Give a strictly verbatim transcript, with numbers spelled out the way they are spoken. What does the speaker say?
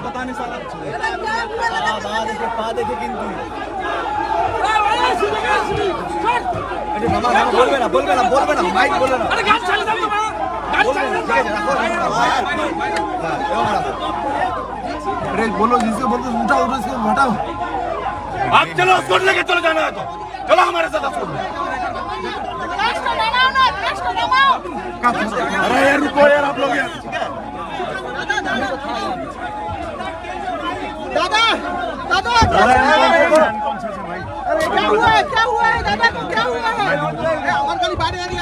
पता नहीं साला बोलबे ना बोलबे ना बोलबे ना माइक बोले ना अरे गाड़ी चले जाओ गाड़ी चले जाओ अरे बोलो जिसको बोलते उठाओ उठाओ इसको हटाओ आप चलो उसको लेके चलो जाना है तो चलो हमारे साथ उसको अरे यार रुको यार आप लोग यार दादा दादा अरे क्या हुआ है क्या हुआ है दादा को क्या हुआ है हमारे गाड़ी बाहर आ रही है